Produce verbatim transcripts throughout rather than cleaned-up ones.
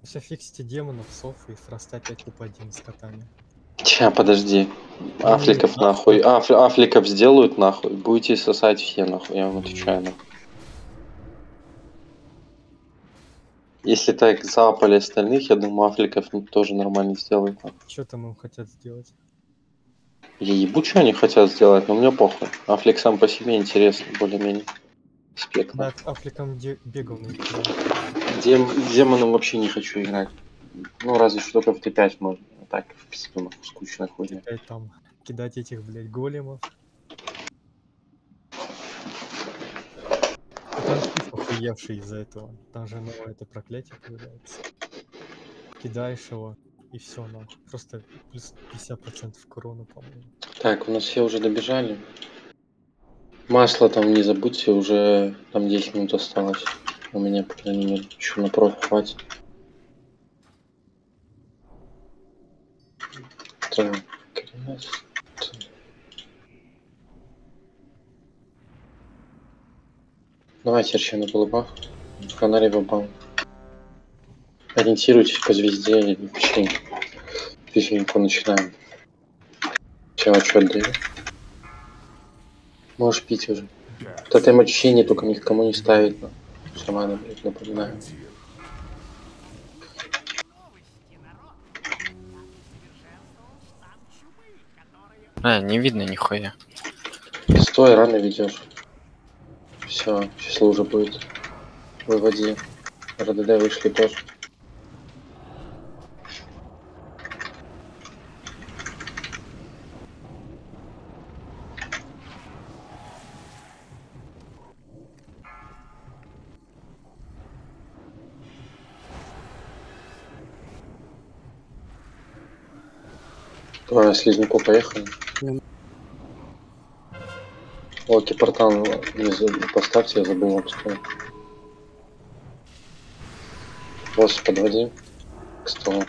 Все фиксите демонов, сов и фроста пять куб один с котами. Ща, подожди. Не, Афликов не, не, нахуй. Аф, афликов сделают нахуй. Будете сосать все нахуй, я вам отвечаю нахуй. Если так запали остальных, я думаю, афликов тоже нормально сделают. Нахуй. Что там им хотят сделать? Я ебу, что они хотят сделать, но мне похуй. Афлик сам по себе интересный, более-менее. Спектр. Да, Афликом де- бегал на их поле. Дем, демоном вообще не хочу играть. Ну, разве что только в Т пять можно. А так, в принципе, скучно хуйня. Опять там кидать этих, блядь, големов. И там пиф охуевший из-за этого. Там же новое это проклятие появляется. Кидаешь его, и все нахуй. Просто плюс пятьдесят процентов к урону, по-моему. Так, у нас все уже добежали. Масло там не забудьте, уже там десять минут осталось. У меня, по крайней мере, еще на профи хватит. Так, кряс. Давайте еще на голубах. Фонарь бабам. Ориентируйтесь по звезде и пиши. Письменьку начинаем. Все, отчет даю. Можешь пить уже. Тотем очищения только никому не ставить. Но. Шамана, блядь, напоминаю. А, не видно нихуя. Стой, рано ведешь. Все, сейчас лужа будет. Выводи. РДД вышли тоже. А, слизняку поехали. Локи портал не поставьте, я забыл вам сказать. Босс подводи к столу.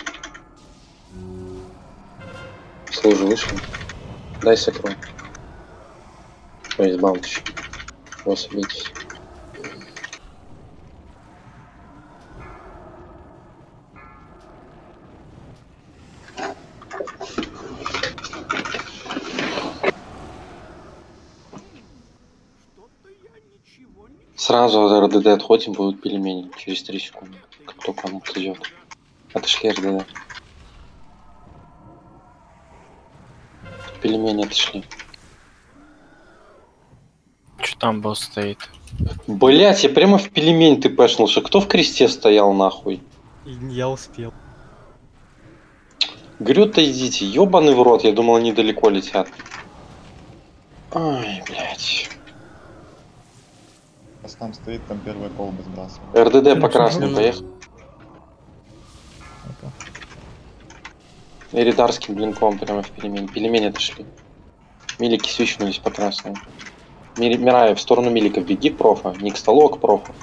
Служу вышел. Дай сокру. Ой, избавьтесь. Босс, бейтесь. Сразу от РДД отходим, будут пельмени через три секунды, как только он отойдет. Отошли РДД. Пельмени отошли. Че там босс стоит? Блять, я прямо в пельмень ты пэшнулся. Кто в кресте стоял нахуй? И я успел. Говорю-то идите, ёбаный в рот, я думал, они далеко летят. Ай, блять. Там стоит, там первая колба сбрасывает. РДД по красным поехал. Эридарским блинком прямо в пельмень. Пельмени отошли. Милики свищнулись по красному. Ми Мирая, в сторону миликов беги к профа. Не к столу, а к профу.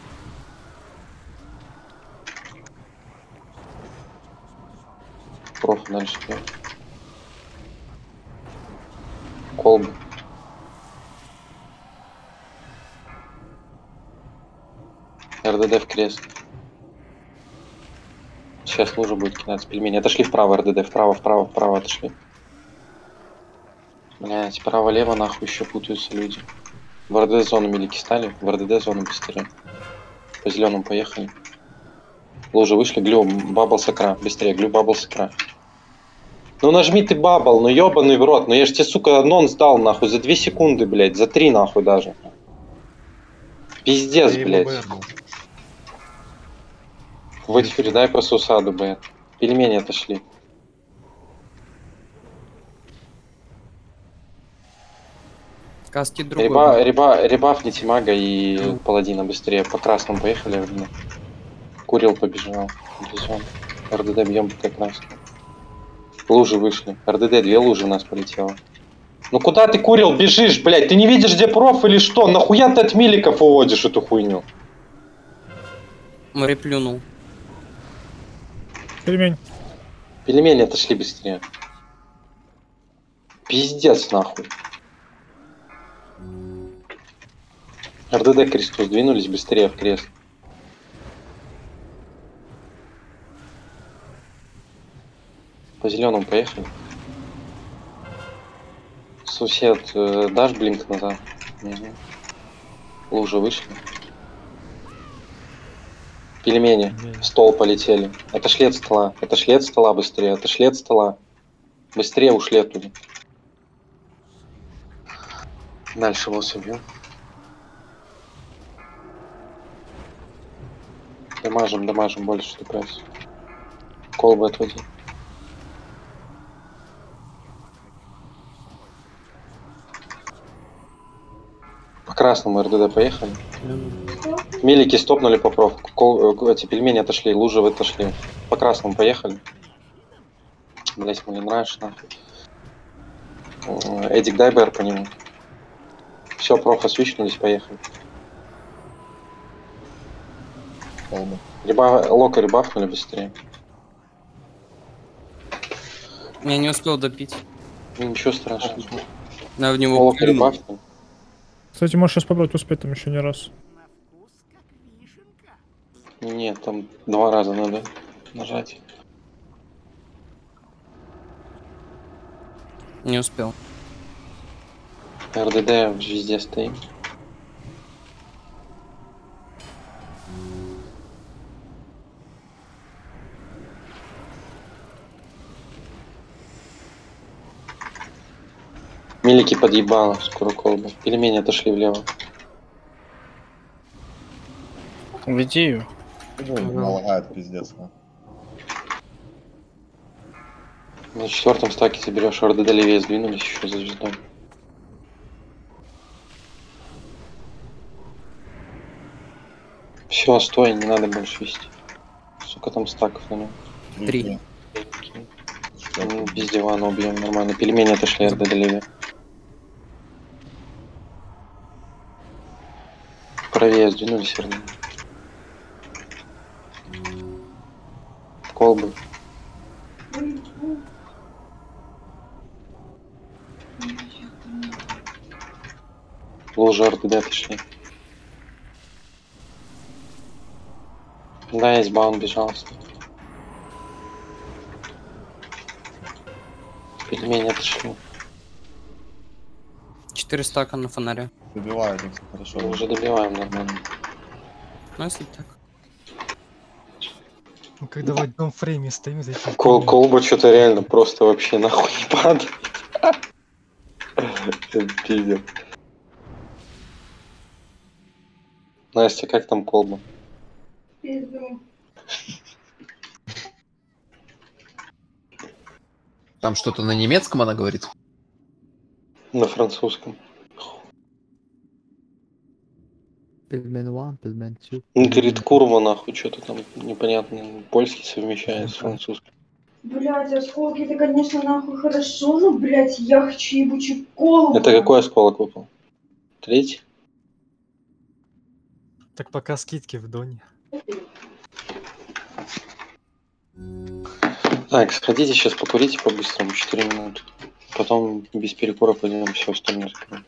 Проф дальше. Колбы. РДД в крест. Сейчас лужа будет кидаться пельмени. Отошли вправо, РДД. Вправо, вправо, вправо отошли. Блять, право-лево нахуй еще путаются люди. В РДД зону милики стали. В РДД зону быстрее. По зеленому поехали. Лужи вышли. Глю, бабл с экра. Быстрее, глю, бабл с экра. Ну нажми ты бабл, ну ебаный в рот. Ну я ж тебе, сука, анонс дал нахуй за две секунды, блять. За три нахуй даже. Пиздец, блять. В эфире дай по сусаду, блядь. Пельмени отошли. Каски другой. Реба, реба, ребафните мага и mm. паладина быстрее. По красному поехали. Блин. Курил побежал. Бизон. РДД бьем как раз. Лужи вышли. РДД две лужи у нас полетело. Ну куда ты, Курил, бежишь, блядь? Ты не видишь, где проф или что? Нахуя ты от миликов уводишь эту хуйню? Море плюнул. Пельмень. Пельмени отошли быстрее. Пиздец, нахуй. РДД к кресту сдвинулись быстрее в крест. По зеленому поехали. Сусед, э, дашь блинк назад? Угу. Лужи вышли. Пельмени. Пельмени. В стол полетели. Отошли от стола. Отошли от стола быстрее. Отошли от стола. Быстрее ушли оттуда. Дальше босс убил. Дамажим, дамажим больше ДПС. Колбы отводи. По красному РДД поехали. Милики стопнули по проф. Кол, эти пельмени отошли, лужи вы отошли. По красному поехали. Блять, мне нравится нахуй. Эдик, дай БР по нему. Все, профа свичнулись, поехали. Колбы. Реба... Лока ребафнули быстрее. Я не успел допить. Ну, ничего страшного. На в него Лока плюнул. ребафнули. Кстати, можешь сейчас попробовать успеть там еще не раз. Нет, там два раза надо нажать. Не успел. РДД везде стоим. Милики подъебало, скоро колба. Пельмени отошли влево. Веди ее. Она лагает, пиздец. а. На четвертом стаке заберешь, РДД левее сдвинулись еще за звездой. Все, стой, не надо больше вести. Сколько там стаков на нем? Три. Ну, без дивана убьем нормально. Пельмени отошли РДД левее. Правее сдвинулись, РДД. Колбы. Лужа РДД отошли. Да, есть баун бежался. Пельмени отошли. Четыре стака на фонаре. Добивает их, хорошо. Мы уже добиваем нормально. Ну, если так. Ну, когда в одном фрейме стоим за этим Кол пельменем. колба что-то реально просто вообще нахуй не падает. Это пиздец. Настя, как там колба? Там что-то на немецком она говорит? На французском. Пельмен один, пельмен два. Ну, говорит, курва нахуй, что-то там непонятно. Польский совмещает с французским. Блять, осколки, это, конечно, нахуй хорошо, но, блять, я хочу ебучий колбу. Это какой осколок выпал? Третий? Так пока скидки в доне. Так, сходите сейчас покурите по-быстрому, четыре минуты. Потом без перекура пойдем все остальное закроем.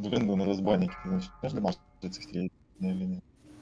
Бренду на разбойнике, ты начнешь дамажить этих три или нет?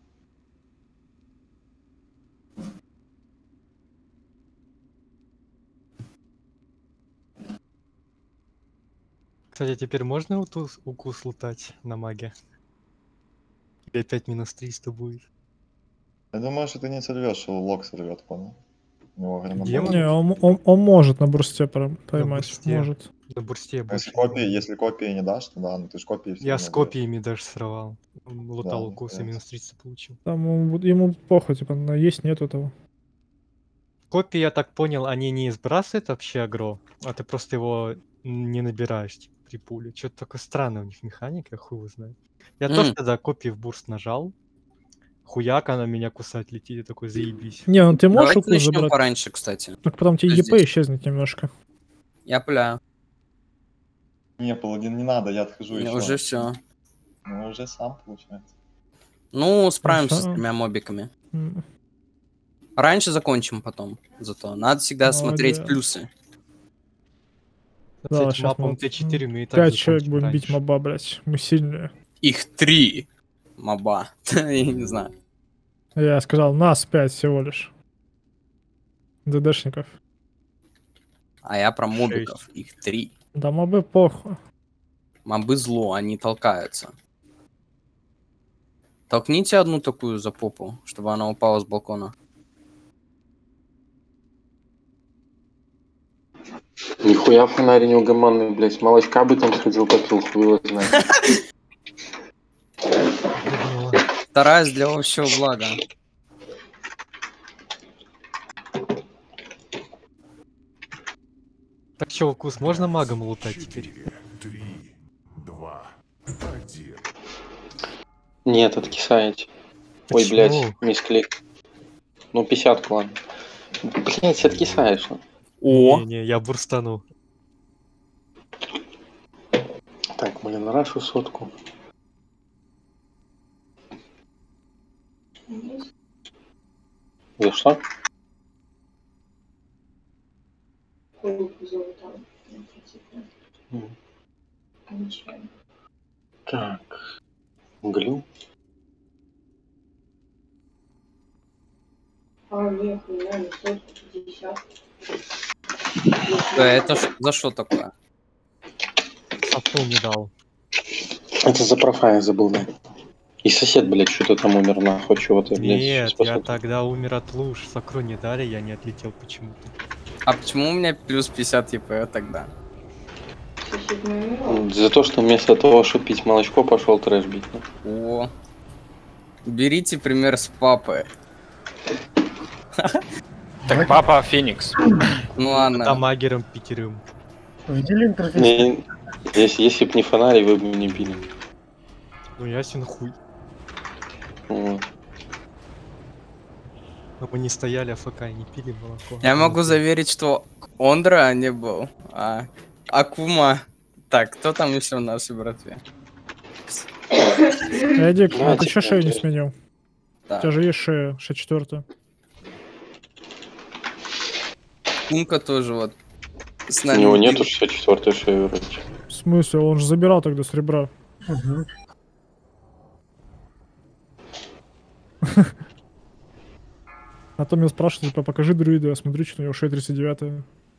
Кстати, теперь можно укус, укус лутать на маге? Или опять минус триста будет? Я думаю, что ты не сорвешь, что лок сорвет, понял? У него время Демон? было. Не, он, он, он может на бурсте про- На поймать. бурсте. Может. На бурсте я А больше Если не копии, могу. если копии не дашь, то да, ну ты ж копии всё Я равно с берёшь. копиями даже срывал. М, Лутал Да, укус и нихуя. минус триста получил. Там ему, ему похуй, типа, на есть, нету того. Копии, я так понял, они не сбрасывают вообще агро, а ты просто его не набираешь типа, при пуле. Что-то такое странное у них механика, хуй его знает. Я М. тоже тогда копии в бурст нажал. Хуяк, она меня кусать летит, я такой, заебись. Не, ну ты можешь Давайте укус начнем забрать, пораньше, кстати. так потом тебе Что ЕП здесь? исчезнет немножко. Я пуляю. Не, паладин, не надо, я отхожу Не, еще. уже все. Ну, уже сам, получается. Ну, справимся с всё. тремя мобиками. М, Раньше закончим потом. Зато надо всегда смотреть Молодец. плюсы. С Да, этим щас мапом мы Т четыре мы и так Пять человек закончим будем бить раньше. моба, блять. Мы сильные. Их три моба. Я не знаю. Я сказал, нас пять всего лишь. ДДшников. А я про мобиков. Их три. Да мобы похуй. Мобы зло, они толкаются. Толкните одну такую за попу, чтобы она упала с балкона. Нихуя фонарь неугомонный, блядь. Молочка бы там сходил попил, хуй его знает. Прыгнула. Стараюсь для общего блага. Так что, укус можно магом лутать теперь? Нет, откисаете. Ой, Почему? блядь, мисклик. Ну, пятьдесят, ладно. Блядь, откисаешь. ну. О! Не-не, я бурстану. Так, блин, рашу сотку. За что? М. Так. Глю. А, нет, хуйня, не сто пятьдесят. Да, это ж- за что такое? Сапу не дал. Это за профа я забыл, да. И сосед, блядь, что-то там умер, нахуй, чего-то, блядь. Нет, спасал. я тогда умер от луж. Сакру не дали, я не отлетел почему-то. А почему у меня плюс пятьдесят ЕП тогда? Сосед не умирал. За то, что вместо того, чтобы пить молочко, пошел трэш бить. ну. О! Берите пример с папы. Так папа Феникс. Ну ладно. Там магером пятерым. Видели интерфейс? Не- Если, если б не фонарь, вы бы не били. Ну ясен хуй. Вот. Но мы не стояли АФК и не пили молоко. Я могу заверить, что Ондра не был, а Акума. Так, кто там еще в нашей братве? Эдик, а Давайте, ты что шею не давайте. сменил? У Так, тебя же есть шея, шея четвертая. Кунка тоже вот с У нами. него бил. нету шестьдесят четвёртой шеи вроде. В смысле? Он же забирал тогда с ребра. Угу. А то меня спрашивают, типа, покажи друида, я смотрю, что у него шея тридцать девятая.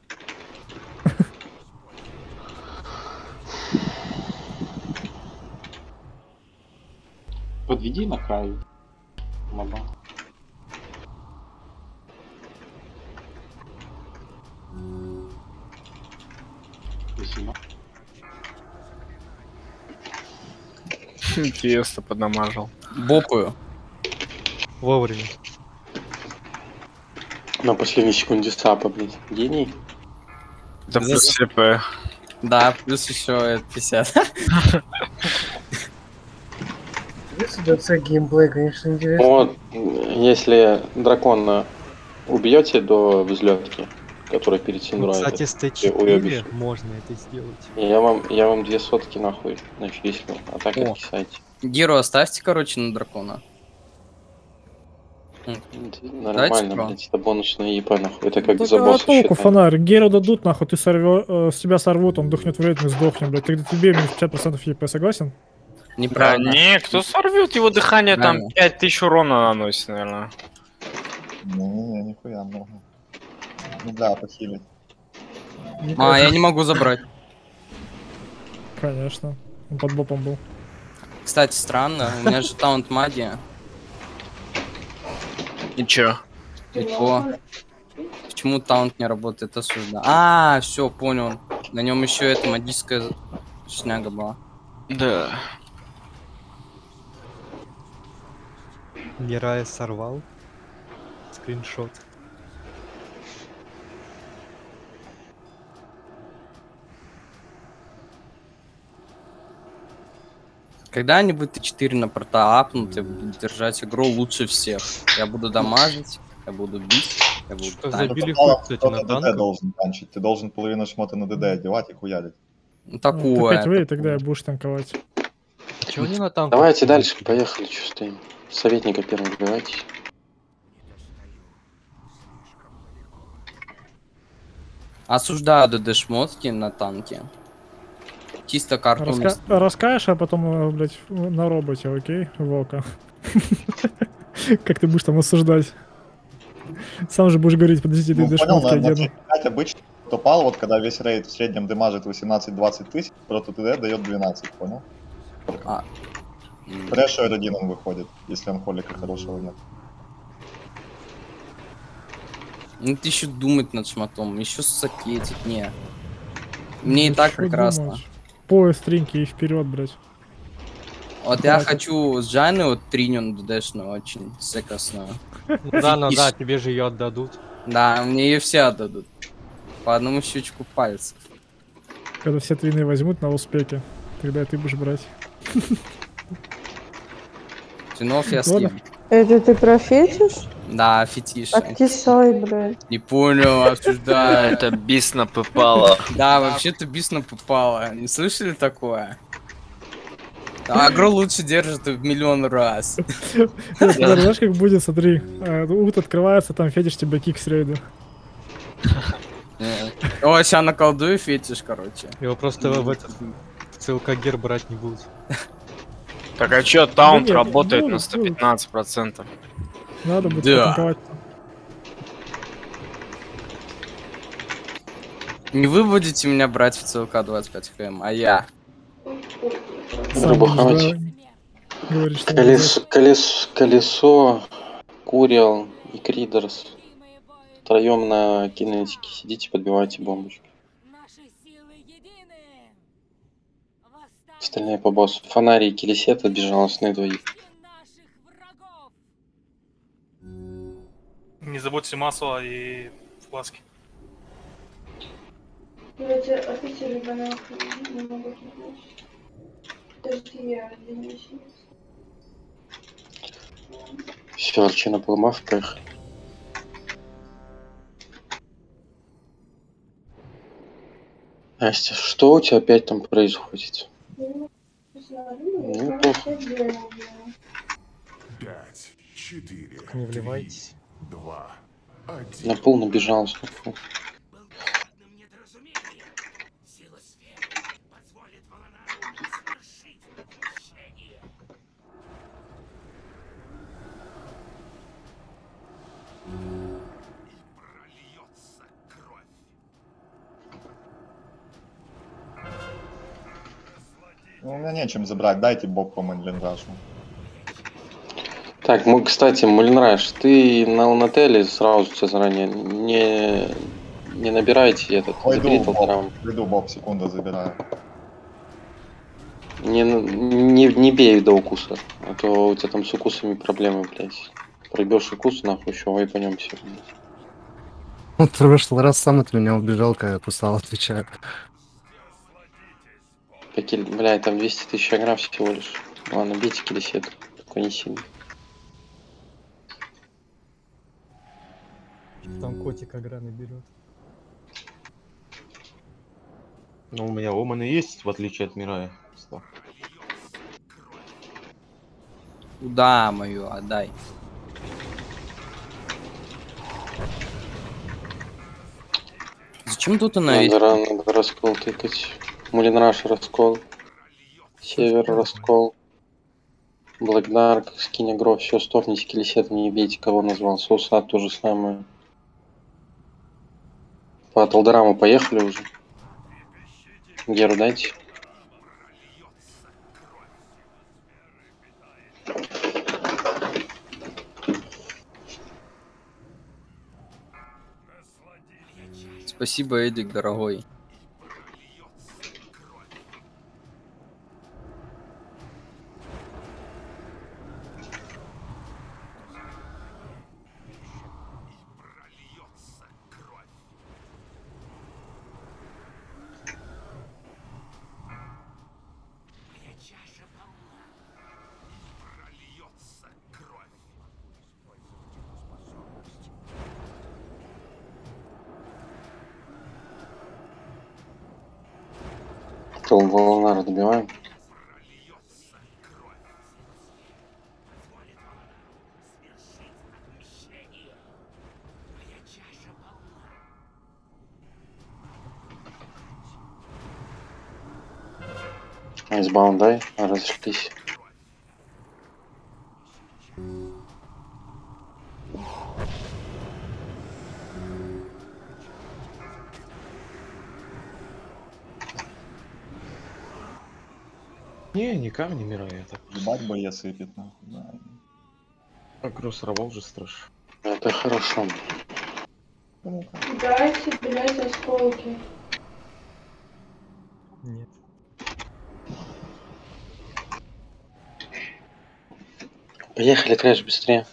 Подведи на краю. Моба. Спасибо. Тесто поднамажил. Бопаю. Вовремя. На последней секунде сапа, блядь. Гений. Да плюс СП. Да, плюс еще пятьдесят. Ситуация геймплей, конечно, интересно. Вот, если дракона убьете до взлетки, который перед Ну, синдромом, кстати, с Т ты уебище. четыре можно это сделать. я вам, я вам две сотки нахуй начислил, а так О. откисайте. Геру оставьте, короче, на дракона. Нормально, про. блядь, это бонусная ЕП нахуй, это как Так за а босса толку считай. фонарь? Геру дадут, нахуй, ты сорвё, э, с тебя сорвут, он дохнет вред, мы сдохнем, блядь. Тогда тебе минус пятьдесят процентов ЕП, согласен? Да Неправильно. не, кто сорвет его дыхание, там Правильно. пять тысяч урона наносит, наверное. Не-не-не, нихуя много. Ну да, похилить. А, я не могу забрать. Конечно. Он под бопом был. Кстати, странно, у меня же таунт магия. И чё? Чего? Почему таунт не работает, осуждаю. А, все, понял. На нем еще эта магическая шняга была. Да. Мирая сорвал. Скриншот. Когда-нибудь ты четыре на порта апнут и будут держать игру лучше всех. Я буду дамажить, я буду бить, я буду Что танчить. забили Кто-то хуй, кстати, кто-то на ДД танках. должен танчить. Ты должен половину шмота на ДД одевать и хуярить. Ну, Ну, такое. ты пять вы, такое. тогда будешь танковать. Чего не на танках? Давайте дальше, поехали, что стоим. Советника первым выбивайте. Осуждаю ДД-шмотки на танке. Чисто карту. Раска... Расскажешь, а потом, э, блядь, на роботе, окей? Волка. Как ты будешь там осуждать? Сам же будешь говорить, подождите, ты Ну, идешь понял, шмотки на, на одену. пять обычно топал, вот когда весь рейд в среднем демажит восемнадцать-двадцать тысяч, просто ТД дает двенадцать, понял? А. М. Прешер один он выходит, если он холика хорошего нет. Ну ты еще думать над шмотом, еще сокетить, не. Мне и Ну, так чё прекрасно. думать? Пояс, тринки и вперед, блядь. Вот я Хватит. хочу с Джайной вот триню ДДшную, очень секосную. Ну да, ну да, тебе же ее отдадут. Да, мне ее все отдадут. По одному щечку пальцев. Когда все твины возьмут на успехе, тогда ты будешь брать. Тюнов я Ладно. съем. Это ты про фетиш? Да, фетиш. Откисай, блядь. Не понял, обсуждаю. Это бисно попало. Да, вообще-то бисно попало. Не слышали такое? А агро лучше держит в миллион раз. Теперь знаешь, как будет, смотри, э, ут открывается, там фетиш тебе кик с рейда. О, сейчас наколдую фетиш, короче. Его просто в этот в ЦЛК-гер брать не будут. Так а чё, таунт Да нет, работает ну, на сто пятнадцать процентов. Надо будет Да. потанковать. Не вы будете меня брать в ЦЛК двадцать пять хэм, а я. Сам Рыбухавать. будешь, да, говорить, что Колесо, колесо, колесо, Курил и Кридерс. Втроем на кинетике сидите, подбивайте бомбочки. Остальные по боссу. Фонари и Келесет отбежал с двоих. Не забудьте масло и фласки. Блять, офицеры бы нахуй не могут узнать. Даже я оденусь. Все, Арчина поломав, поехали. Настя, что у тебя опять там происходит? Ну, не знаю, Ну, плохо. Пять, четыре, Не вливайтесь. два, один. На пол набежал. Ну, у меня нечем забрать, дайте боб по Мэнлинрашу. Так, мы, кстати, Мулинраш, ты на Лунателе сразу тебя заранее не, не набирайте этот, Пойду забери боб, толтерам. пойду боб, секунду забираю. Не, не, не бей до укуса, а то у тебя там с укусами проблемы, блядь. Пробьешь укус, нахуй, еще вайпанемся. Он в прошлый раз сам от меня убежал, когда я кусал, отвечаю. Бля, там двести тысяч аграв всего лишь. Ладно, бейте Келесет, только не сильно. Там котик аграны берет. Ну, у меня оманы есть, в отличие от Мирая. Куда мою отдай? Зачем тут она есть? Надо, рано, надо раскол тыкать. Мулинраш раскол. Север раскол. Black Dark, скинь агро, все, стопните килисет, не бейте, кого назвал. Соусад то же самое. По Талдораму поехали уже. Геру дайте. Спасибо, Эдик, дорогой. Волнара добиваем. Айсбаун дай, разошлись. Не, не камни мира, я так. Ебать боец сыпет, нахуй. Да. Агро сорвал же страшно. Это хорошо. Дайте, блять, осколки. Нет. Поехали, Крэш, быстрее.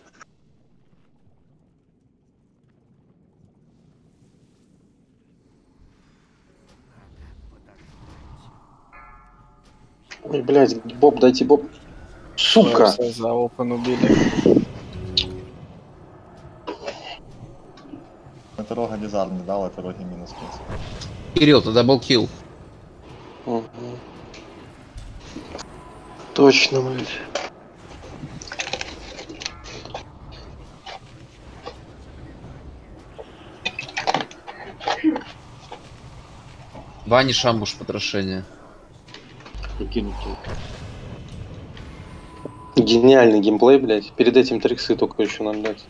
Ой, блядь, Боб, дайте Боб. Сука! За опен убили. Это Рога дизарм не дал, это Роги минус пять. Кирилл, ты даблкил. Угу. Точно, блядь. Вани шамбуш потрошение. Гениальный геймплей, блядь. Перед этим триксы только еще надо дать.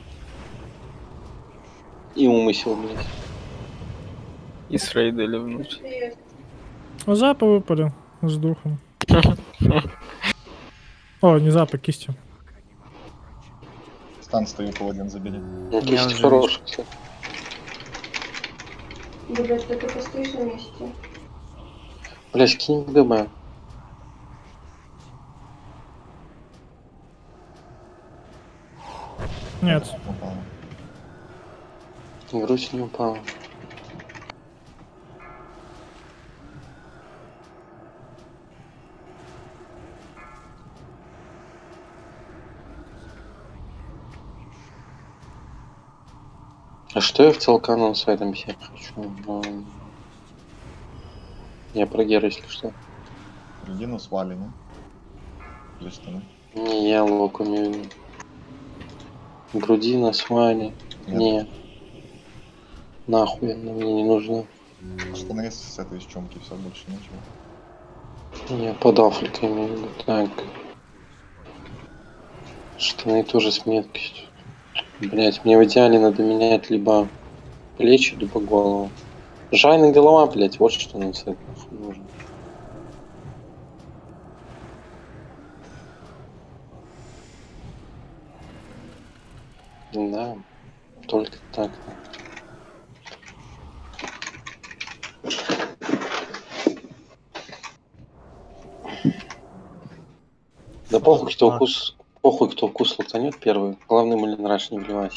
И умысел, блядь. И с рейдили внутрь. Запа выпали с духом. О, не запа, кистью. Стан стою, паладин забери. Ну, кисть хороший, кстати. Блять, ты только стоишь на месте. Блядь, скинь ГБ. Нет. Грудь не упала. А что я в целканом с этим всем хочу? Но... Я про Гера, если что. Грудину свали, не? Или штаны? Не, я лук умею. Грудина, свали. Не. Нахуй, она мне не нужна. Штаны с этой из чумки, все, больше ничего. Не, под Африкой имею в виду. Так. Штаны тоже с меткостью. Блять, мне в идеале надо менять либо плечи, либо голову. Жайная голова, блять, вот что нам с этим нужно. Да, только так. Да похуй, кто вкус, похуй, кто вкус лутанет первый. Главное, Малинраш не вливайся.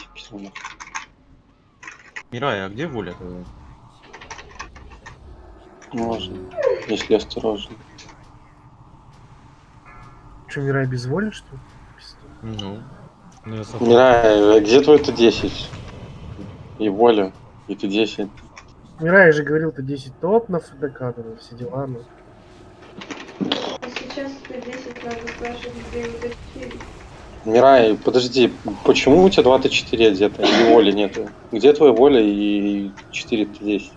Мирай, а где воля твоя? Можно, если осторожно. Че, Мирай без воли, что ли? Ну. Мирай, а где твой Т десять? И воля, и Т десять. Мирай же говорил, ты десять топ на ФДК, там все дела, ну. А сейчас Т десять надо спрашивать, где вот эти. Мирай, подожди, почему у тебя два Т четыре одета, и воли нету? Где твоя воля и четыре Т десять?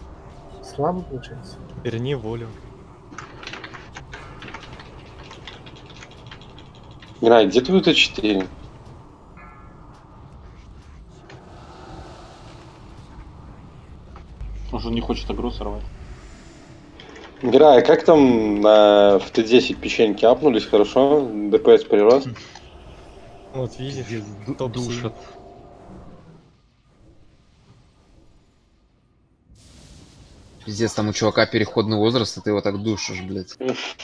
Слабо получается. Верни волю. Грай, где твой Т четыре? Он же не хочет агро сорвать. Грай, как там на, в Т десять печеньки апнулись, хорошо? ДПС прирос? Вот видишь, топ Душат. Пиздец, там у чувака переходный возраст, а ты его так душишь, блядь.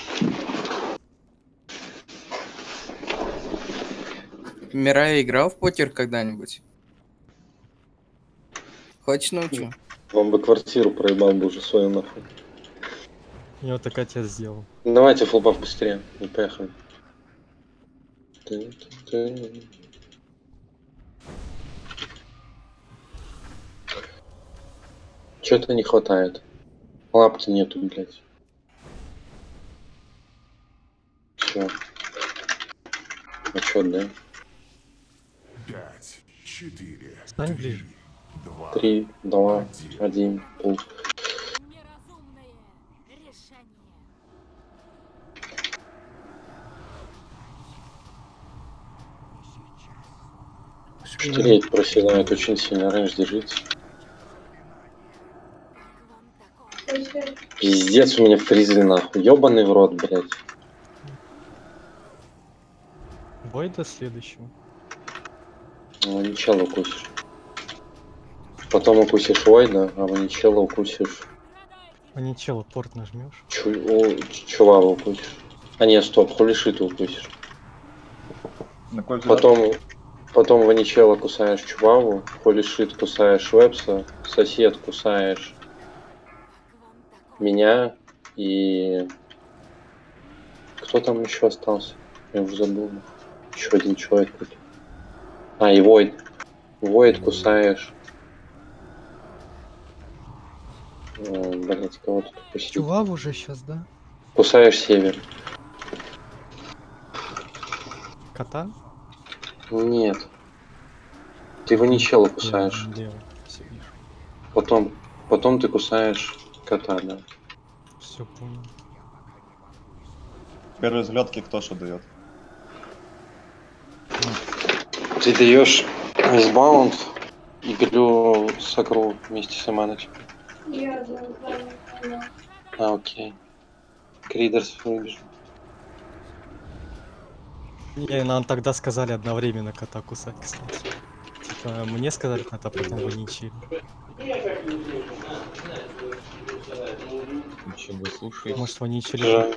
Мирай играл в покер когда-нибудь? Хочешь научу? Вам бы квартиру проебал бы уже свою нахуй. Я вот так отец сделал. Давайте фулбаф быстрее. И поехали. Чё-то не хватает. Лапки нету, блядь. Все. Отчет, да? Пять, четыре, Стань ближе. два, Три, два, один, пул. Штиреть проседает очень сильно. Раньше держите. Пиздец, у меня фризли нахуй. Ёбаный в рот, блядь. Бой до следующего. Ну, ничего укусишь. Потом укусишь Войда, а ваничела укусишь. Ваничела порт нажмешь. Чу о, чувава укусишь. А нет, стоп, хулишиту укусишь. Потом, потом ваничела кусаешь чуваву, хулишит кусаешь вепса, сосед кусаешь меня и... Кто там еще остался? Я уже забыл. Еще один человек. А, и Войд. Войд кусаешь. Блять, кого тут упустил? Чував уже сейчас, да? Кусаешь север. Кота? Нет. Ты ваничела кусаешь. Лево, все вижу. Потом, потом ты кусаешь кота, да. Все понял. Первые взлетки кто что дает? Ты даешь Icebound и Глю Сакру вместе с Эманой. Я знаю, знаю. А, окей. Кридерс выбежал. Не, нам тогда сказали одновременно кота кусать, кстати. Типа, мне сказали кота, потом ваничили. Ничего, слушай. Может, ваничили? Да.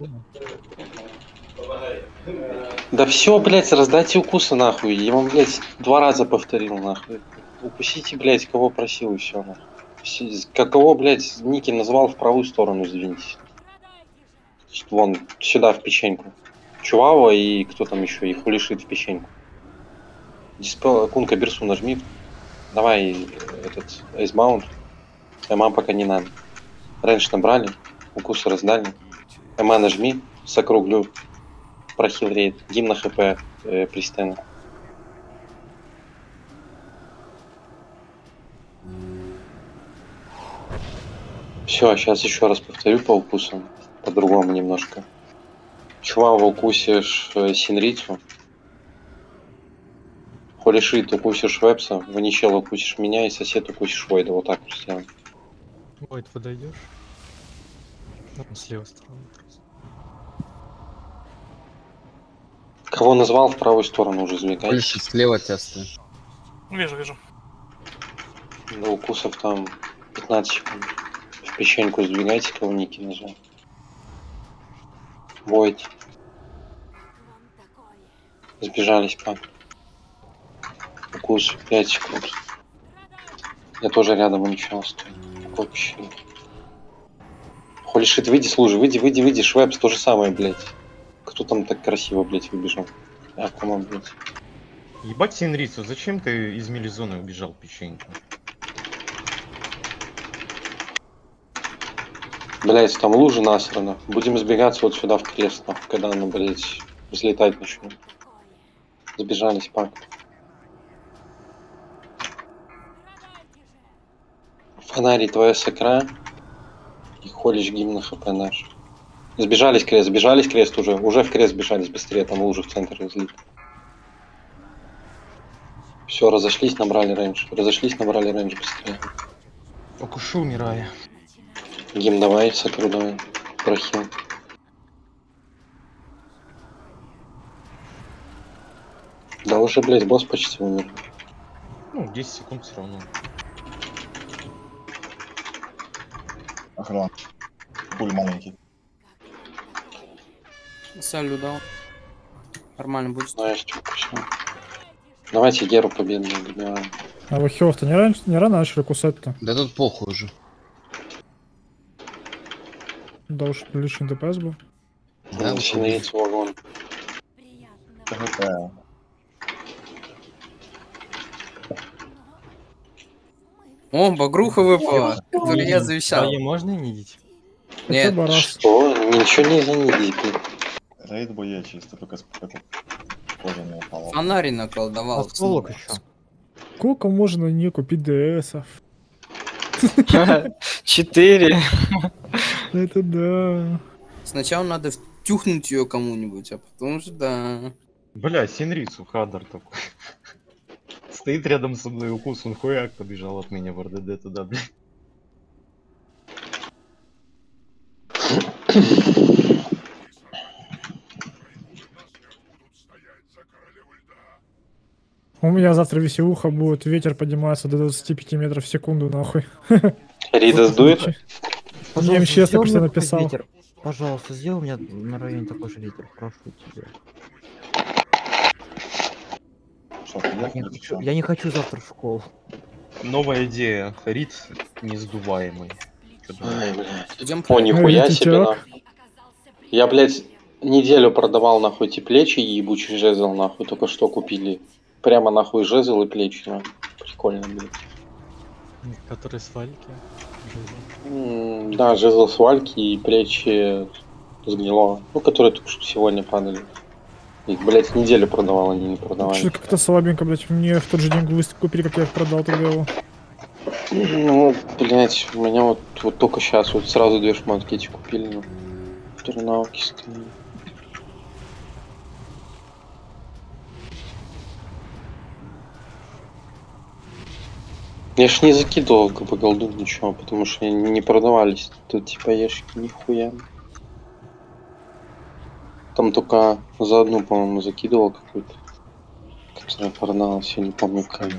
Да все, блять, раздайте укусы нахуй. Я вам, блять, два раза повторил нахуй. Укусите, блять, кого просил и все нахуй. Какого, блять, Ники назвал, в правую сторону сдвиньтесь. Вон, сюда, в печеньку. Чувава и кто там еще, и хулишит в печеньку. Диспел, Кунка Берсу нажми. Давай этот Айсбаунд. Эма пока не надо. Раньше набрали, укусы раздали. Эма нажми, сокруглю. Прохил рейд. Гимн хп э, пристена. Все, сейчас еще раз повторю по укусам. По-другому немножко. Чувава укусишь э, Синрицу. Холишит укусишь Вепса. Ваничела укусишь меня и сосед укусишь Войда. Вот так вот сделаем. Войд, подойдешь? Ну, с левой стороны просто. Кого назвал, в правую сторону уже сбегай. Больше слева от тебя стою. Вижу, вижу. До укусов там пятнадцать секунд. В печеньку сдвигайте, кого Ники нажал. Войд. Сбежались, пак. Укус пять секунд. Я тоже рядом ничего стою. Вообще. Холишит, выйди с лужи, выйди, выйди, выйди, Швепс, то же самое, блядь. Кто там так красиво, блядь, выбежал? А, кому, блядь? Ебать Синрицу, зачем ты из мелизоны убежал печеньку? Блядь, там лужи насрано. Будем сбегаться вот сюда в крест, нахуй, когда оно, блядь, взлетать начнет. Сбежались, пак. Фонарий, твоя сакра. И холишь гимн хп наш. Сбежались крест, сбежались крест уже. Уже в крест сбежались быстрее, там лужи в центр разлит. Все, разошлись, набрали рейндж. Разошлись, набрали рейндж быстрее. Окуши, умирая. Гим давай, сакру давай. Прохил. Да уже, блядь, босс почти умер. Ну, десять секунд все равно. Охрана. Пуль маленький. Салю дал. Нормально будет. Знаешь, что почему. Давайте Геру победную добиваем. А вы хёв-то не, ран... не рано начали кусать-то? Да тут похуй уже. Да уж лишний ДПС был. Да, синеец вагон. ТГТ. О, багруха выпала, которую я завещал. Твои можно не идти? Нет. Что? Ничего не занеди, блин. Рейд боя чисто, только с это тоже не упало. Фонарь наколдовал. Осколок еще. Сколько можно не купить ДСов? Четыре. Это да. Сначала надо втюхнуть ее кому-нибудь, а потом уже да. Бля, Синрицу Хаддар такой. Стоит рядом со мной укус, он хуяк побежал от меня в РДД туда, блядь. У меня завтра веселуха будет, ветер поднимается до двадцати пяти метров в секунду, нахуй. Рида сдует? Я им честно сделай просто мне написал. такой ветер. Пожалуйста, сделай у меня на районе такой же ветер, прошу тебя. Я не хочу, я не хочу завтра в школу. Новая идея. Рид несдуваемый. Ай, блядь. О, нихуя себе, нахуй. Я, блядь, неделю продавал, нахуй, эти плечи и ебучий жезл, нахуй, только что купили. Прямо, нахуй, жезл и плечи, нахуй. Прикольно, блядь. Которые с вальки. М, Да, жезл с вальки и плечи с гнилого. Ну, которые только что сегодня падали. Их, блядь, неделю продавал, они не продавали. Что-то как-то слабенько, блядь, мне в тот же день выставку купили, как я их продал тогда его. Ну, блядь, у меня вот, вот только сейчас вот сразу две шмотки эти купили, ну. Турнауки стоят. Я ж не закидывал по голду ничего, потому что они не продавались. Тут типа ящики нихуя. Там только за одну, по-моему, закидывал какую-то. Которая продалась, я не помню как.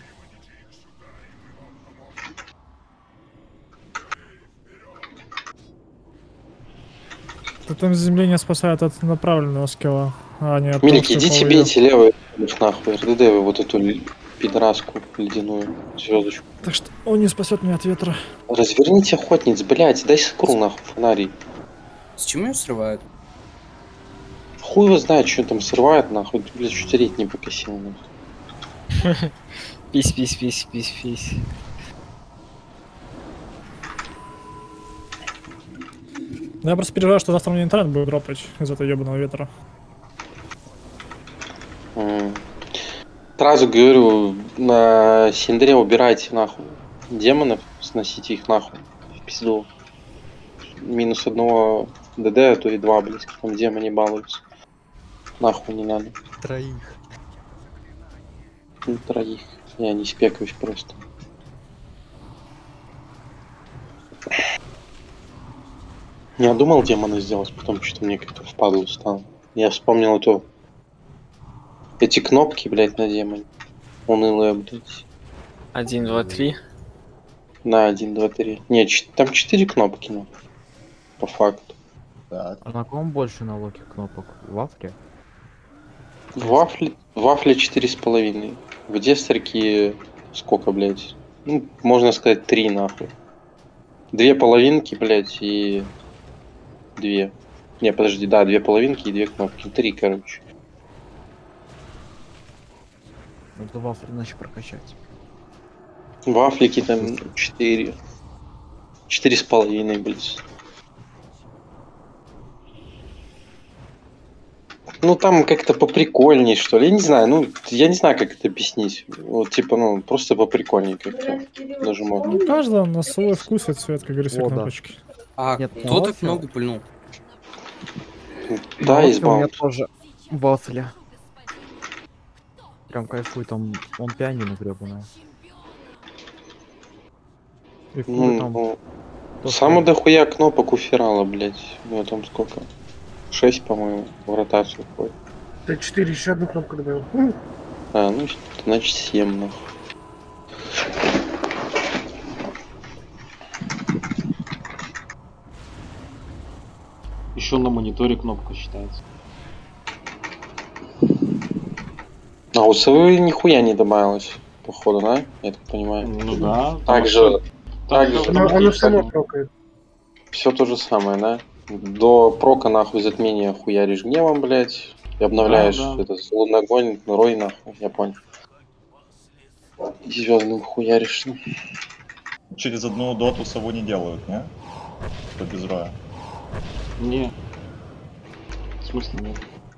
Там заземление спасает от направленного скилла, а не от Милики, того, что идите повалил. бейте левый, нахуй, РДД вы вот эту л- пидораску ледяную звездочку. Так что он не спасет меня от ветра. Разверните охотниц, блять, дай скру нахуй фонарий. С чем ее срывают? Хуй его знает, что там срывает, нахуй, блять, чуть реть не покосил, нахуй. Пись, пись, пись, пись, пись. Ну, я просто переживаю, что завтра мне интернет будет дропать из-за этого ебаного ветра. М. Сразу говорю, на Синдре убирайте нахуй демонов, сносите их нахуй в пизду. Минус одного ДД, а то и два, блять, как там демоны балуются. Нахуй не надо. Троих. Ну, троих. Я не спекаюсь просто. Я думал демона сделать, потом что-то мне как-то впадло стало. Я вспомнил эту... Эти кнопки, блядь, на демоне. Унылые, блядь. Один, два, три. На один, два, три. Нет, ч- там четыре кнопки, ну. По факту. А на ком больше на локе кнопок? В вафле? В вафле, в вафле четыре с половиной. В дестерке сколько, блядь? Ну, можно сказать, три нахуй. Две половинки, блядь, и две. Не, подожди, да, две половинки и две кнопки. Три, короче. Надо вафли иначе прокачать. Вафлики там четыре. Четыре с половиной, блядь. Ну там как-то поприкольней, что ли. Я не знаю, ну, я не знаю, как это объяснить. Вот, типа, ну, просто поприкольней как-то. Даже можно. У каждого на свой вкус и цвет, как говорится, О, да. кнопочки. А Нет, кто на так вафле- много пыльнул? Да, На из вафле у меня баунти. тоже вафля. прям кайфует, там он пианино гребаное. И хуй Ну, там. ну, то, самое что- дохуя кнопок у Ферала, блядь. Ну, там сколько? Шесть, по-моему, в ротацию входит. Т четыре еще одну кнопку добавил. М. А, ну, значит, семь, нахуй. Еще на мониторе кнопка считается. А у совы нихуя не добавилось, походу, да? Я так понимаю. Ну да. Так же, так же, Оно, оно само прокает. все то же самое, да? До прока нахуй затмения хуяришь гневом, блядь. И обновляешь Да, да. этот лунный огонь, рой нахуй, я понял. И звездным хуяришь. ну. Через одну доту сову не делают, не? Кто без роя. Не. В смысле нет?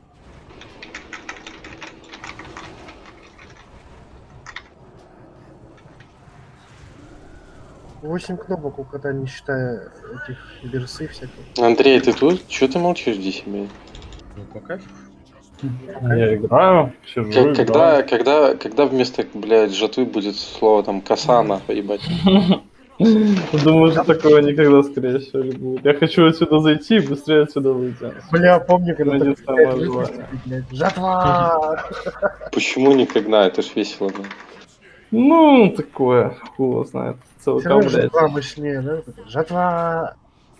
Восемь кнопок у кота, не считая этих берсы всяких. Андрей, ты тут? Чё ты молчишь здесь, блядь? Ну, по кайфу. Я играю, сижу, Как- играю. когда, когда, когда вместо, блядь, жатвы будет слово там коса, нахуй, ебать? Думаю, что такого никогда, скорее всего, не будет. Я хочу отсюда зайти и быстрее отсюда выйти. Бля, помню, когда Ну, не ты, самое блядь, желание. блядь, жатва! Почему никогда? Это ж весело, блядь. Ну, такое, хуй его знает. Все Целка, равно блядь. жатва мощнее, да? Жатва!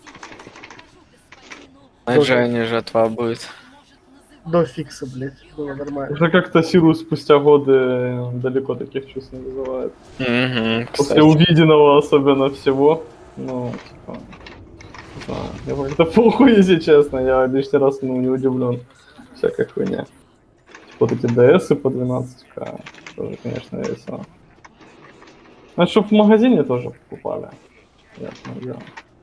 На Джайне жатва будет. До фикса, блядь, было нормально. Уже как-то силу спустя годы далеко таких чувств не вызывает. Угу, После увиденного особенно всего. Ну, типа, не знаю, я как-то похуй, если честно, я лишний раз ну, не удивлен. Всякая хуйня. Типа вот эти ДСы по двенадцать ка, тоже, конечно, весело. Ну, чтоб в магазине тоже покупали. Ясно, дело.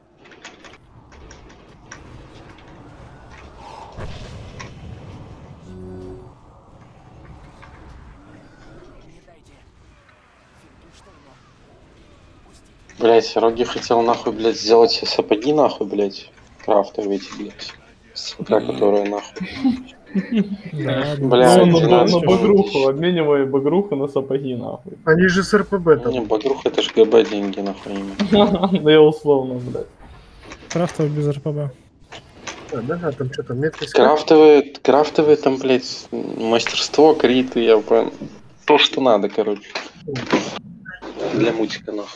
Блять, Роги хотел нахуй, блядь, сделать себе сапоги нахуй, блядь. Крафтовые эти, блядь. Сука, которая нахуй. Да, Бля, Ну, на, на, двенадцать на багруху, обменивай багруху на сапоги, нахуй. Они же с РПБ там. Не, багруха это ж ГБ деньги, нахуй. именно. Да я условно, блядь. Крафтов без РПБ. А, да, а там что там, метки Крафтовые, крафтовые там, блядь, мастерство, криты, я понял. То, что надо, короче. Для мультика, нахуй.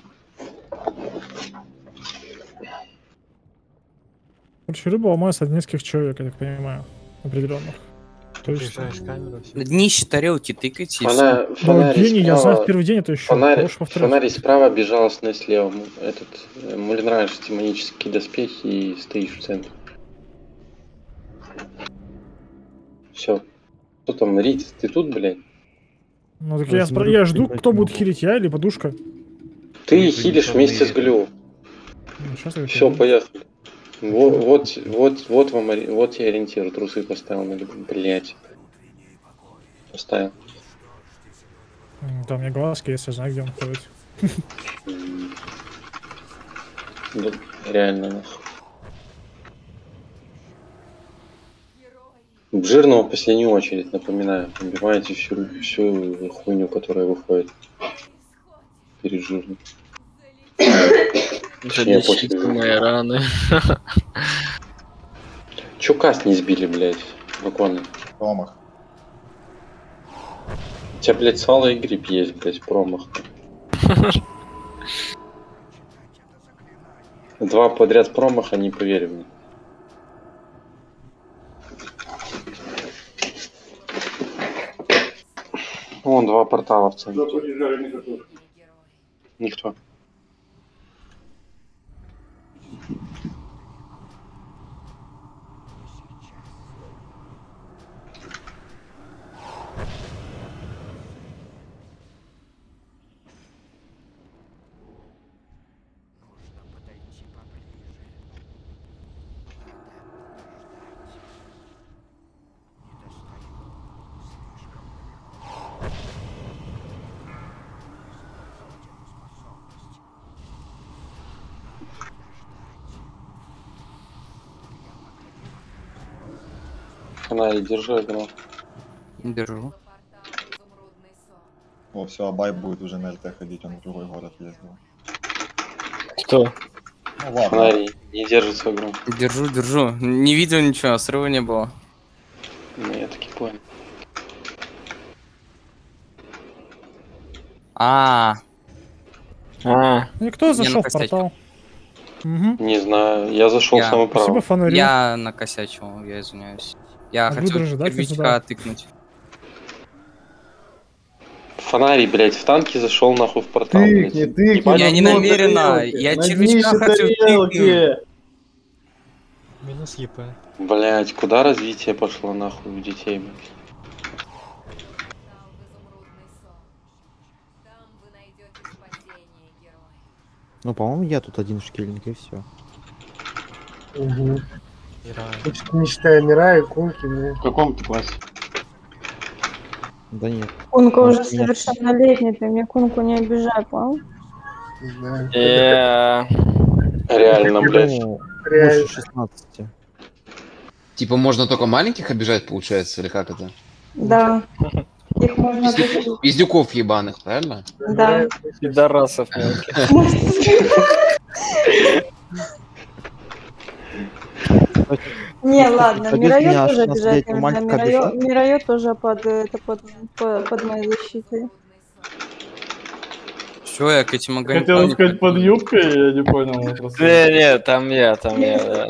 Короче, рыба ломается от нескольких человек, я так понимаю. Определенных. То есть... Включаешь камеру, всё. На днище тарелки тыкайте и Фона- всё. фонарь Евгений, я справа- знаю в первый день, это еще. Фонарь, Хорош повторять. фонарь справа, безжалостно слева. Этот, э, Мулинрай, демонические доспехи и стоишь в центре. Все. Кто там, Рит, ты тут, блядь? Ну так я, спро- я жду, кто будет хилить, я или подушка. Ты хилишь вместе с Глю. Ну, щас я Все, пойду. поехали. Вот, вот, вот, вот вам, ори- вот я ориентир, трусы поставил, на блять. Поставил. М, Там у меня глазки, если я знаю, где он ходит. Да, реально, нахуй. Жирного в последнюю очередь, напоминаю. Убиваете всю, всю хуйню, которая выходит перед жирным. Точнее, после Залечите жирного. мои раны. Чё каст не сбили, блядь, буквально? Промах. У тебя, блядь, сало и гриб есть, блядь, промах. Два подряд промаха, не поверь мне. Вон два портала в центре. Никто. Фонарик, держи игру. Держу. О, все, Абай будет уже на ЛТ ходить, он в другой город ездил. Кто? Ну ладно. Фонарь не держит свою игру. Держу, держу. Не видел ничего, срыва не было. Ну, я таки понял. А. А. Никто зашел в портал. Угу. Не знаю, я зашел Я- самый право. Спасибо фонарю. Я накосячил, я извиняюсь. Я А хотел буду ждать первичка сюда. тыкнуть. Фонарь, блядь, в танке зашел нахуй в портал. Тыкни, блядь. тыкни. Ебать, Я не на дно намеренно, тарелки, я на червячка днище хотел тарелки. тыкнуть. Минус ЕП. Блядь, куда развитие пошло нахуй у детей, блядь? Ну, по-моему, я тут один шкильник, и все. Угу. Мирай. Не считая Мира и Кунки, ну. В каком ты классе? Да нет. Кунка Может, уже нет. совершеннолетний, ты мне Кунку не обижай, понял? Не знаю. Э, Реально, блядь. Ну, Реально. больше шестнадцати. Типа можно только маленьких обижать, получается, или как это? Да. Их можно обижать. Пиздюков, пиздюков ебаных, правильно? Да. Пидорасов мелких. Не, ладно, Один Мирайот меня тоже обижать шестнадцатилетний нельзя. мальчик Мирайот, обижал. Мирайот тоже под, это, под, под, под моей защитой. Что я к этим огонькам? Хотел не сказать под подойду? юбкой, я не понял. он просто- Не, не, там я, там я, да.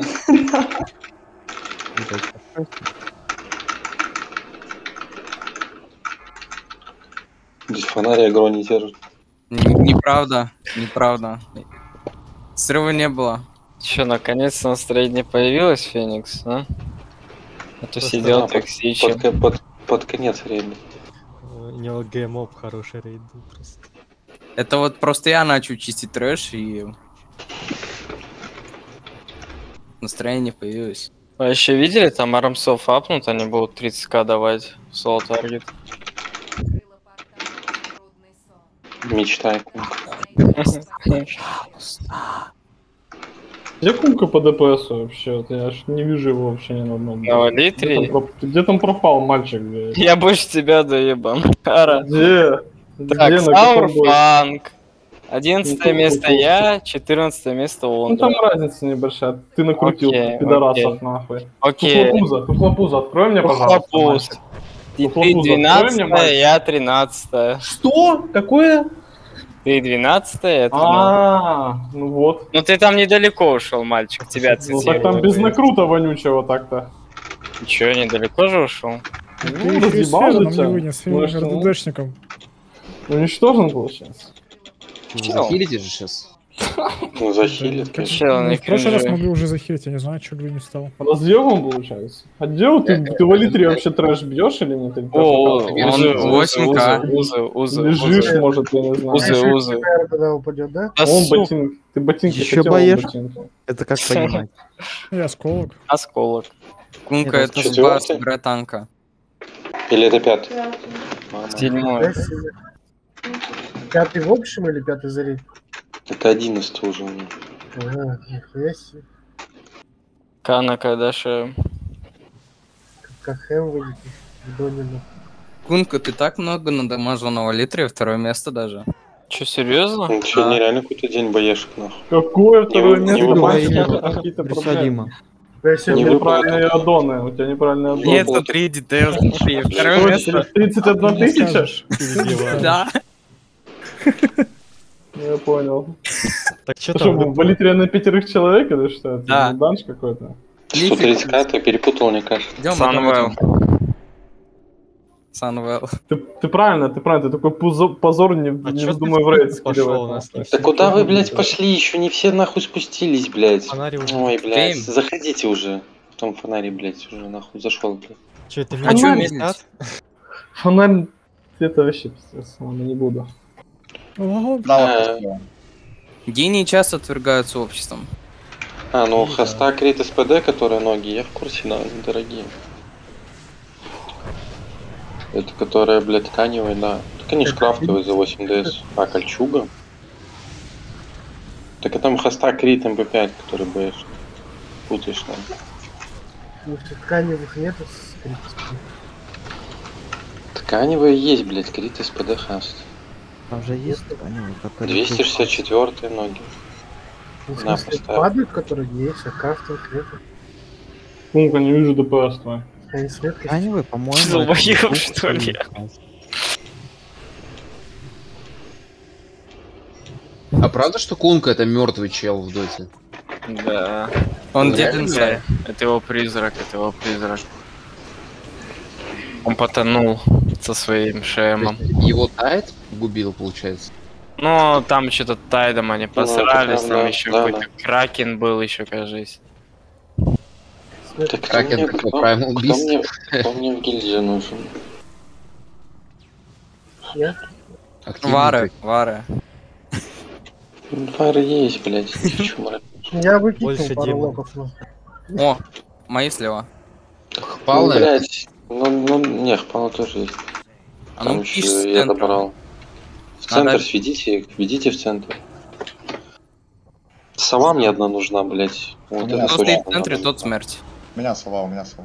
Здесь фонарь игру не держит. Н- Неправда, неправда. Срыва не было. Че, наконец-то настроение появилось, Феникс, а? А то Просто сидел Да, под, токсичен. под, под, под конец времени. Э, Не ЛГ-моб, хороший рейд был просто. Это вот просто я начал чистить трэш и... Настроение появилось. Вы еще видели, там армсов апнут, они будут тридцать ка давать в соло таргет. Мечтай. Где Кунка по ДПС вообще? Вот я аж не вижу его вообще ни на одном. На Где там, Валитре? проп- где там пропал мальчик, блядь? Я больше тебя доебан. Ара. Где? Где, Так, на каком бой? Саурфанк. Одиннадцатое Ну, место ну, я, четырнадцатое место Ну он. там разница небольшая. Ты накрутил Окей, пидорасов окей. нахуй. Окей. Тухлопуза, тухлопуза, открой мне, пожалуйста. Тухлопуз. мальчик. И ты Тухлопуза, открой мне, двенадцатое, мальчик. я тринадцатое. Что? Какое? Ты двенадцатое, я тринадцатое. А, ну вот. Ну ты там недалеко ушел, мальчик, тебя Ну так цитирую. там без накрута вонючего так-то. Че, недалеко же ушел? Ты Ну, еще и разъебал сферу же нам тебя. не вынес, Ну, а своим что? РДДшником. Уничтожен, получается. Захилите же сейчас. Ну, захилит, конечно. Чел, Ну, не в прошлый раз кринжи. могли уже захилить, я не знаю, что Глю не стал. Разъемом, получается. А где вот ты, ты в Алитре вообще трэш бьешь или нет? Или О, просто он так? восемь ка. Узы, узы, Лежишь, узы. может, я не знаю. Узы, узы. Наверное, когда упадет, да? А Он сука, ботинки. Ты ботинки Еще хотел, он боешь? ботинки. Это как понимать. И осколок. осколок. Кунка Нет, это четвёртый. сба собирай танка. Или это пятый? Мама. Седьмой. Да, себе. Пятый в общем или пятый за рейд? Это одиннадцатый уже у меня. Ага, нихуя себе. Кана Кайдаши. Как хэм выйдет в Донину. Кунка, ты так много надамажил на Валитре, второе место даже. Че, серьезно? Ну что, Да. нереально какой-то день боешек, нахуй. Какое второе Не место? выпало. Мальчик, Не это выпало. какие-то проблемы. Присадимо. Я У тебя сегодня Не выпало. неправильные аддоны, у тебя неправильные аддоны. Нет, смотри, детейл, смотри, второе Что, место. тридцать одна Не тысяча? скажешь. Да. Я понял. Так что Ты что, там? в Алитре на пятерых человек или что? Это Да. не данж какой-то? сто тридцать к, ты перепутал, мне кажется. Идем, Санвел. Санвел. Ты, ты правильно, ты правильно, ты такой пузо- позор не, А не чё вздумай ты в рейд пошёл скидывать. у нас нахуй. не Да куда вы, блядь, пошли? Еще не все нахуй спустились, блядь. Фонарь уже. Ой, блядь, Время. заходите уже. В том фонаре, блядь, уже нахуй зашел, блядь. Че, это А чё меня медлить? пиздят? Фонарь, это вообще пиздец, ладно, не буду. Ого, Да, А, вот. Гении часто отвергаются обществом. А, ну, Ну, хоста Крит СПД, которые ноги, я в курсе, да, они дорогие. Это которая, блядь, тканевая, да. Так они ж крафтовые за восемь ДС. А, кольчуга? Так а там хоста Крит эм пэ пять, который боишь. Путаешь там. Ну, что тканевых нету с критикой. Тканевые есть, блядь, Крит СПД хаст. Там же есть тканевые, которые... двести шестьдесят четыре ноги. Ну, в На, смысле, поставил. падают, которые есть, а карты ответы. Пунка, не вижу ДПС твой. Они светлые. Тканевые, по-моему... Долбоёб, это что ли? А правда, что Кунка это мертвый чел в доте? Да. Он Реально? дед Это его призрак, это его призрак. Он потонул со своим шемом. Его тайт губил, получается? Ну, там что-то тайдом они посрались, да, там да, еще да, какой-то кракен был, еще, кажется. Так кто Кракен мне, такой кто, Primal кто Beast. мне, кто мне в гильдии нужен? Я? Активный Вары, трек. вары. Фары есть, блядь. Почему? Я выкинул Больше пару демонов. локов. Ну. О, мои слева. Ну, Пал, блядь. Ну, ну, не, хпала тоже есть. А Там ну, еще ищ с я центра. добрал. В Надо- центр сведите их, ведите в центр. Сова мне одна нужна, блядь. Вот Кто это Кто точно стоит в центре, надо. тот смерть. У меня сова, у меня сова.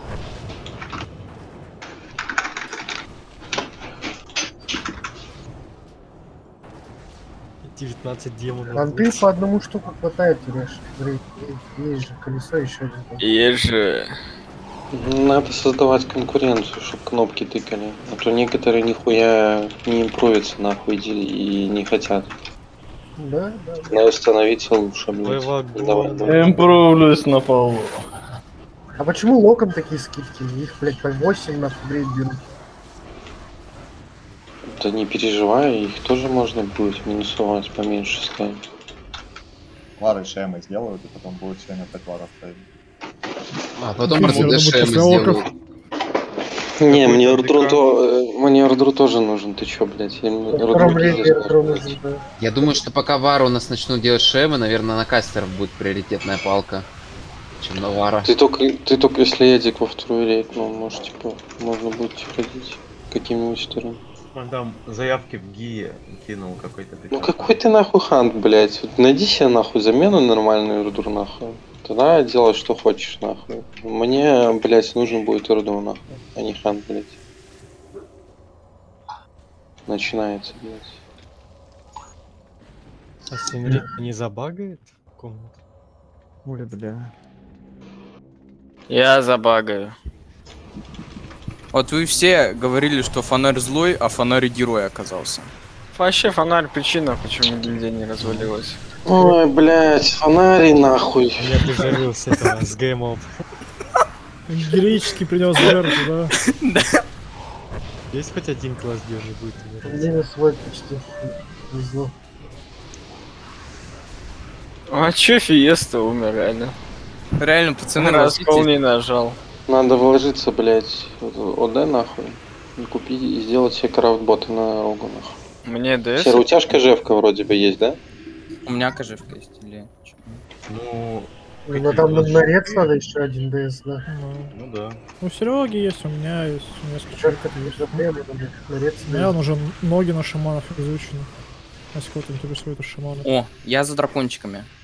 девятнадцать демонов. Ранты по одному штуку хватает, Реш. Есть же колесо еще один. там. Есть же. Надо создавать конкуренцию, чтобы кнопки тыкали. А то некоторые нихуя не импровятся нахуй и не хотят. Да, да. да. Надо становиться лучше, блядь. Боевой Давай, огонь. давай. Импровлюсь на полу. А почему локом такие скидки? Их, блядь, по восемь на апгрейд берут. Да не переживай, их тоже можно будет минусовать, поменьше ставить. Вары шемы сделают, и потом будет сегодня опять варов ставить. А потом Всё равно РДД будет шемы после оков. сделают. Не, мне Ордрун то, э, мне Ордрун тоже нужен, ты чё, блядь? Я Во Ордрун втором пиздец рейде нужен, Эрдрон блядь. нужен, да. Я думаю, что пока Вары у нас начнут делать шемы, наверное, на кастеров будет приоритетная палка, чем на Вара. Ты только, ты только если Эдик во второй рейд, ну, может, типа, можно будет ходить каким-нибудь вторым. Он там заявки в ГИЕ кинул какой-то. Ну какой ты нахуй хант, блядь? Вот найди себе нахуй замену нормальную Ордур нахуй. Тогда делай что хочешь нахуй. Мне, блядь, нужен будет Ордур нахуй, а не хант, блядь. Начинается, блядь. А Синрик не забагает комнату? Ой, бля. Я забагаю. Вот вы все говорили, что фонарь злой, а фонарь герой оказался. Вообще фонарь причина, почему гильдия не развалилась. Ой, блядь, фонари нахуй. Я дежавю с этого, с геймов. Героически принес жертву, да? Есть хоть один класс, где уже будет умирать? Минус свой почти. Везло. А чё Фиеста умер, реально? Реально, пацаны, Раскол возьмите. не нажал. Надо вложиться, блядь, в ОД нахуй. И купить и сделать себе крафтботы на рогу нахуй. Мне ДС. Сера, у тебя ж кожевка вроде бы есть, да? У меня кожевка есть или... чё? Ну, Ну там на нарец надо еще один ДС, да. ну да. У Сереги есть, у меня есть несколько. Черт, это между проблемой, нарец. У меня уже ноги на шаманов изучены. Если кого-то интересует у шамана. О, я за дракончиками.